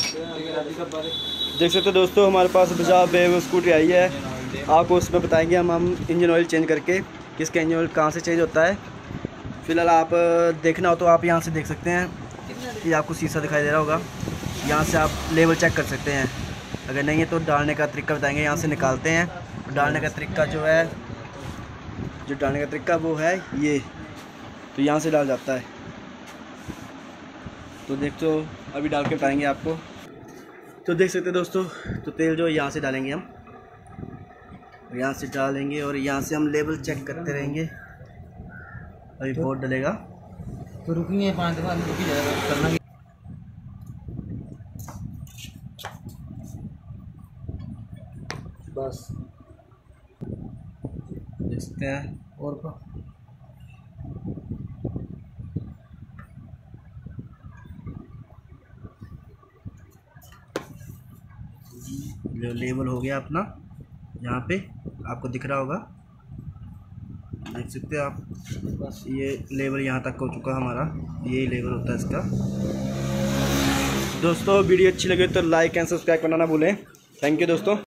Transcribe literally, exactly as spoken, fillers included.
देख सकते हो दोस्तों, हमारे पास बजाज वेव स्कूटी आई है। आपको उसमें बताएंगे हम हम इंजन ऑयल चेंज करके, किसका इंजन ऑयल कहाँ से चेंज होता है। फ़िलहाल आप देखना हो तो आप यहाँ से देख सकते हैं कि आपको शीशा दिखाई दे रहा होगा। यहाँ से आप लेवल चेक कर सकते हैं। अगर नहीं है तो डालने का तरीका बताएंगे। यहाँ से निकालते हैं। डालने का तरीका जो है जो डालने का तरीका वो है ये, तो यहाँ से डाल जाता है। तो देख तो अभी डाल के बताएंगे आपको। तो देख सकते हैं दोस्तों, तो तेल जो यहाँ से डालेंगे हम, यहाँ से डालेंगे और यहाँ से हम लेवल चेक करते रहेंगे। अभी तो, बहुत डलेगा तो रुकेंगे पाँच दफा रुकी जाएगा करना। बस देख सकते हैं। और का जो लेवल हो गया अपना, यहाँ पे आपको दिख रहा होगा, देख सकते हैं आप। बस ये लेवल यहाँ तक हो चुका हमारा, यही लेवल होता है इसका। दोस्तों वीडियो अच्छी लगे तो लाइक एंड सब्सक्राइब करना ना भूलें। थैंक यू दोस्तों।